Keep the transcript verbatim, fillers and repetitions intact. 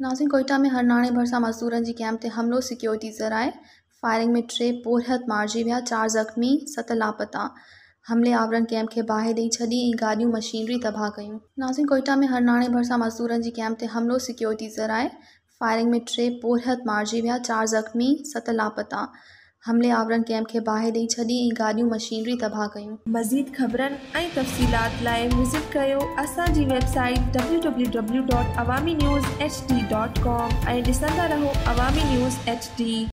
नाज़रीन, कोयटा में हरनाणे भरसा मज़दूरनि जी कैंप ते हमिलो, सिक्योरिटी ज़राए। फायरिंग में टे पुरहत मारिजी विया, चार ज़ख़्मी, सत लापता। हमले आवरनि कैंप खे बाहि ॾेई छॾी ऐं गाॾियूं मशीनरी तबाह कयूं। नाज़रीन, कोयटा में हरनाणे भरसा मज़दूरनि जी कैंप ते हमिलो, सिक्योरिटी ज़राए। फायरिंग में टे पुरहत मारिजी विया, चार ज़ख़्मी, सत लापता। हमले आवरनि कैंप खे बाहि ॾेई छॾी ऐं गाॾियूं मशीनरी तबाह कयूं। मज़ीद ख़बरनि ऐं तफ़सीलात लाइ विज़िट कयो असांजी website W W W dot Awami news H D dot com ऐं ॾिसंदा रहो अवामी न्यूज़ एच डी।